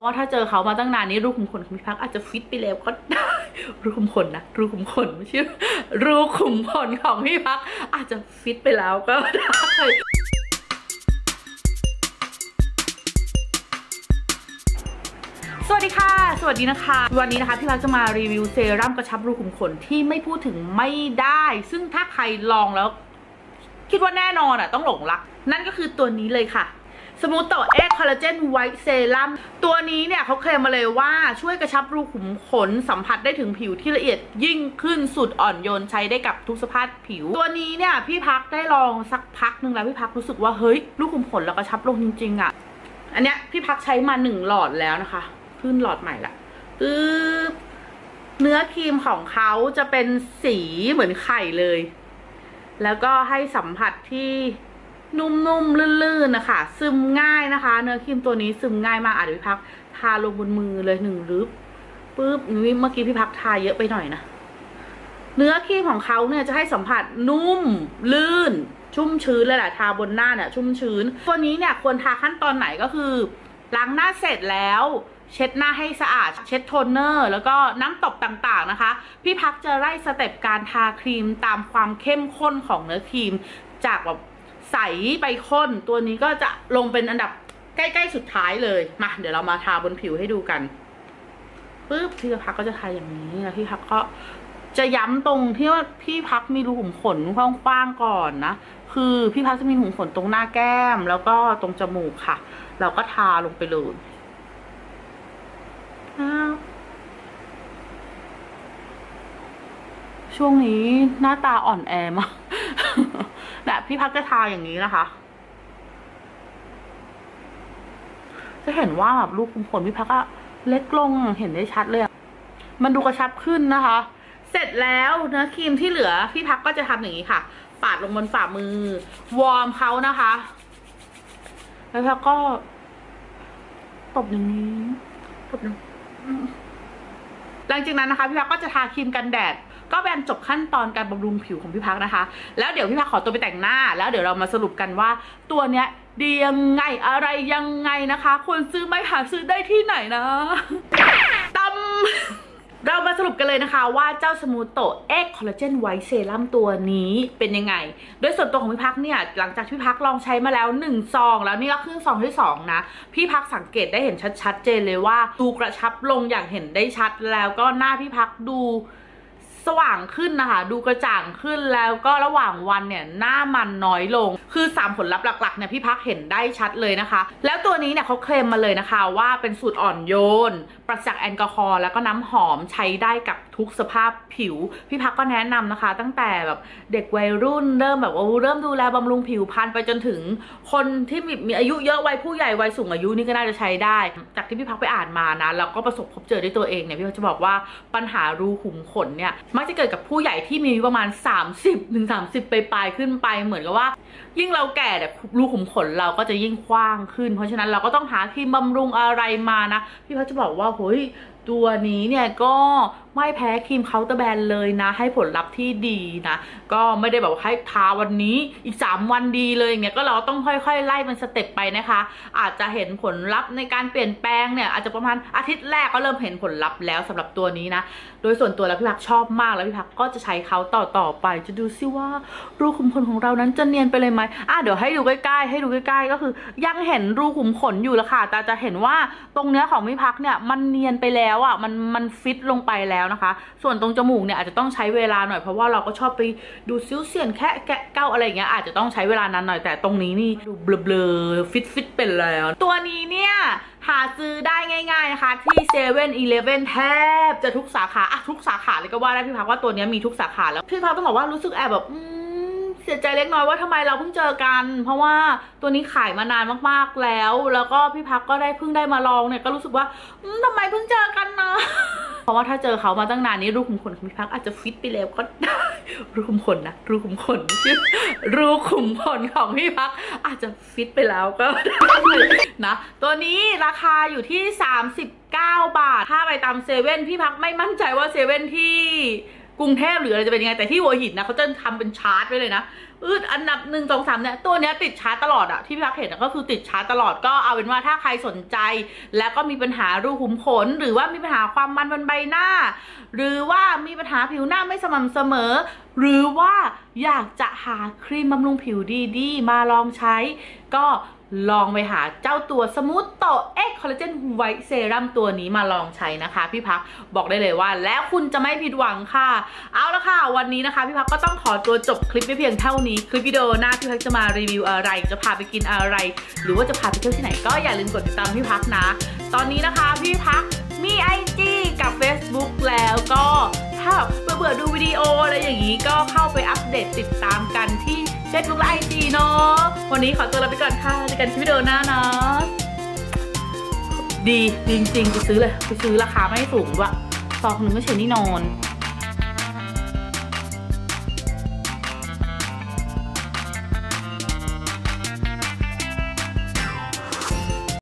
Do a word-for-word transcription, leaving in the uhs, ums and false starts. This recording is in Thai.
ว่าถ้าเจอเขามาตั้งนานนี้รูขุมขนของพี่พักอาจจะฟิตไปแล้วก็ได้รูขุมขนนะรูขุมขนไม่ใช่รูขุมขนของพี่พักอาจจะฟิตไปแล้วก็ได้สวัสดีค่ะสวัสดีนะคะวันนี้นะคะพี่พักจะมารีวิวเซรั่มกระชับรูขุมขนที่ไม่พูดถึงไม่ได้ซึ่งถ้าใครลองแล้วคิดว่าแน่นอนอ่ะต้องหลงรักนั่นก็คือตัวนี้เลยค่ะสมูทโตเอ็กคอลลาเจนไวท์เซรั่มตัวนี้เนี่ยเขาเคลมมาเลยว่าช่วยกระชับรูขุมขนสัมผัสได้ถึงผิวที่ละเอียดยิ่งขึ้นสุดอ่อนโยนใช้ได้กับทุกสภาพผิวตัวนี้เนี่ยพี่พักได้ลองสักพักหนึ่งแล้วพี่พักรู้สึกว่าเฮ้ยรูขุมขนเรากระชับลงจริงๆอ่ะอันเนี้ยพี่พักใช้มาหนึ่งหลอดแล้วนะคะขึ้นหลอดใหม่ละปึ๊บเนื้อครีมของเขาจะเป็นสีเหมือนไข่เลยแล้วก็ให้สัมผัสที่นุ่มๆลื่นๆนะคะซึมง่ายนะคะเนื้อครีมตัวนี้ซึมง่ายมากอ่ะเดี๋ยวพี่พักทาลงบนมือเลยหนึ่งรึบปึ๊บนี่เมื่อกี้พี่พักทาเยอะไปหน่อยนะเนื้อครีมของเขาเนี่ยจะให้สัมผัสนุ่มลื่นชุ่มชื้นเลยแหละทาบนหน้าเนี่ยชุ่มชื้นตัวนี้เนี่ยควรทาขั้นตอนไหนก็คือล้างหน้าเสร็จแล้วเช็ดหน้าให้สะอาดเช็ดโทนเนอร์แล้วก็น้ำตบต่างๆนะคะพี่พักจะไล่สเต็ปการทาครีมตามความเข้มข้นของเนื้อครีมจากแบบใสไปข้นตัวนี้ก็จะลงเป็นอันดับใกล้ๆสุดท้ายเลยมาเดี๋ยวเรามาทาบนผิวให้ดูกันปึ๊บพี่พักก็จะทาอย่างนี้นะพี่พักก็จะย้ำตรงที่ว่าพี่พักมีรูขุมขนกว้างๆก่อนนะคือพี่พักจะมีรูขุมขนตรงหน้าแก้มแล้วก็ตรงจมูกค่ะเราก็ทาลงไปเลยช่วงนี้หน้าตาอ่อนแอมากแบบพี่พักจะทาอย่างนี้นะคะจะเห็นว่าแบบรูขุมขนพี่พักอะเล็กลงเห็นได้ชัดเลยมันดูกระชับขึ้นนะคะเสร็จแล้วเนื้อครีมที่เหลือพี่พักก็จะทำอย่างนี้ค่ะปาดลงบนฝ่ามือวอร์มเขานะคะแล้วพี่พักก็ตบอย่างนี้ตบอย่างหลังจากนั้นนะคะพี่พักก็จะทาครีมกันแดดก็เป็นจบขั้นตอนการบำรุงผิวของพี่พักนะคะแล้วเดี๋ยวพี่พักขอตัวไปแต่งหน้าแล้วเดี๋ยวเรามาสรุปกันว่าตัวเนี้ยดียังไงอะไรยังไงนะคะควรซื้อไหมหาซื้อได้ที่ไหนนะตำเรามาสรุปกันเลยนะคะว่าเจ้าสมูทโตเอ็กคอลลาเจนไวท์เซรั่มตัวนี้เป็นยังไงโดยส่วนตัวของพี่พักเนี่ยหลังจากพี่พักลองใช้มาแล้วหนึ่งซองแล้วนี่ก็ครึ่งซองที่สองนะพี่พักสังเกตได้เห็นชัดๆเจนเลยว่าดูกระชับลงอย่างเห็นได้ชัดแล้วก็หน้าพี่พักดูสว่างขึ้นนะคะดูกระจ่างขึ้นแล้วก็ระหว่างวันเนี่ยหน้ามันน้อยลงคือสามผลลัพธ์หลักๆเนี่ยพี่พักเห็นได้ชัดเลยนะคะแล้วตัวนี้เนี่ยเขาเคลมมาเลยนะคะว่าเป็นสูตรอ่อนโยนปราศจากแอลกอฮอล์แล้วก็น้ำหอมใช้ได้กับทุกสภาพผิวพี่พักก็แนะนำนะคะตั้งแต่แบบเด็กวัยรุ่นเริ่มแบบว่าเริ่มดูแลบำรุงผิวพรรณไปจนถึงคนที่มีอายุเยอะวัยผู้ใหญ่วัยสูงอายุนี่ก็น่าจะใช้ได้จากที่พี่พักไปอ่านมานะแล้วก็ประสบพบเจอด้วยตัวเองเนี่ยพี่พักจะบอกว่าปัญหารูขุมขนเนี่ยมักจะเกิดกับผู้ใหญ่ที่มีประมาณสามสิบถึงสามสิบไปปลายขึ้นไปเหมือนกับว่ายิ่งเราแก่แต่รูขุมขนเราก็จะยิ่งกว้างขึ้นเพราะฉะนั้นเราก็ต้องหาครีมบำรุงอะไรมานะพี่พัชจะบอกว่าเฮ้ยตัวนี้เนี่ยก็ไม่แพ้ครีมเคาน์เตอร์แบรนด์เลยนะให้ผลลัพธ์ที่ดีนะก็ไม่ได้แบบว่าให้ทาวันนี้อีกสามวันดีเลยอย่างเงี้ยก็เราต้องค่อยๆไล่เป็นสเต็ปไปนะคะอาจจะเห็นผลลัพธ์ในการเปลี่ยนแปลงเนี่ยอาจจะประมาณอาทิตย์แรกก็เริ่มเห็นผลลัพธ์แล้วสำหรับตัวนี้นะโดยส่วนตัวแล้วพี่พักชอบมากแล้วพี่พักก็จะใช้เขาต่อต่อไปจะดูซิว่ารูขุมขนของเรานั้นจะเนียนไปเลยไหมอ่ะเดี๋ยวให้ดูใกล้ๆให้ดูใกล้ๆก็คือยังเห็นรูขุมขนอยู่ละค่ะแต่จะเห็นว่าตรงเนื้อของพี่พักเนี่ยมันเนียนไปแล้วอ่ะมันมันฟิตลงไปแล้วนะคะส่วนตรงจมูกเนี่ยอาจจะต้องใช้เวลาหน่อยเพราะว่าเราก็ชอบไปดูซิ้วเสียนแค่แกะเก้าอะไรอย่างเงี้ยอาจจะต้องใช้เวลานานหน่อยแต่ตรงนี้นี่ดูเบลอๆฟิตฟิตเป็นแล้วตัวนี้เนี่ยหาซื้อได้ง่ายๆนะคะที่เซเว่นอีเลฟเว่นแทบจะทุกสาขาอะทุกสาขาเลยก็ว่าได้พี่พักว่าตัวนี้มีทุกสาขาแล้วพี่พักต้องบอกว่ารู้สึกแอบแบบเสียใจเล็กน้อยว่าทำไมเราเพิ่งเจอกันเพราะว่าตัวนี้ขายมานานมากๆแล้วแล้วก็พี่พักก็ได้เพิ่งได้มาลองเนี่ยก็รู้สึกว่าทำไมเพิ่งเจอกันนะเพราะว่าถ้าเจอเขามาตั้งนานนี้รูขุมขนของพี่พักอาจจะฟิตไปแล้วก็ได้รูขุมขนนะรูขุมขนชื่อรูขุมขนของพี่พักอาจจะฟิตไปแล้วก็ได้นะตัวนี้ราคาอยู่ที่สามสิบเก้าบาทถ้าไปตามเซเว่นพี่พักไม่มั่นใจว่าเซเว่นที่กรุงเทพหรืออะไรจะเป็นยังไงแต่ที่หัวหินนะเขาจะทำเป็นชาร์ตไว้เลยนะอืดอันดับหนึ่งสองสามเนี่ยตัวเนี้ยติดชาร์จตลอดอะที่พี่พักเห็นก็คือติดชาร์จตลอดก็เอาเป็นว่าถ้าใครสนใจแล้วก็มีปัญหารูขุมขนหรือว่ามีปัญหาความมันบนใบหน้าหรือว่ามีปัญหาผิวหน้าไม่สม่ำเสมอหรือว่าอยากจะหาครีมบำรุงผิวดีๆมาลองใช้ก็ลองไปหาเจ้าตัวสมูทโตเอ็กคอลลาเจนไวท์เซรั่มตัวนี้มาลองใช้นะคะพี่พักบอกได้เลยว่าแล้วคุณจะไม่ผิดหวังค่ะเอาละค่ะวันนี้นะคะพี่พักก็ต้องขอตัวจบคลิปไปเพียงเท่านี้คลิปวิดีโอหน้าพี่พักจะมารีวิวอะไรจะพาไปกินอะไรหรือว่าจะพาไปเที่ยวที่ไหนก็อย่าลืมกดติดตามพี่พักนะตอนนี้นะคะพี่พักมี ไอ จี กับ เฟซบุ๊ก แล้วก็ถ้าเบื่อๆดูวิดีโออะไรอย่างนี้ก็เข้าไปอัปเดตติดตามกันที่เฟซบุ๊กและ ไอ จี เนาะวันนี้ขอตัวลาไปก่อนค่ะเจอกันที่วิดีโอหน้านะดีจริงๆไปซื้อเลยไปซื้อราคาไม่สูงด้วยซองหนึ่งก็เฉยนี่นอน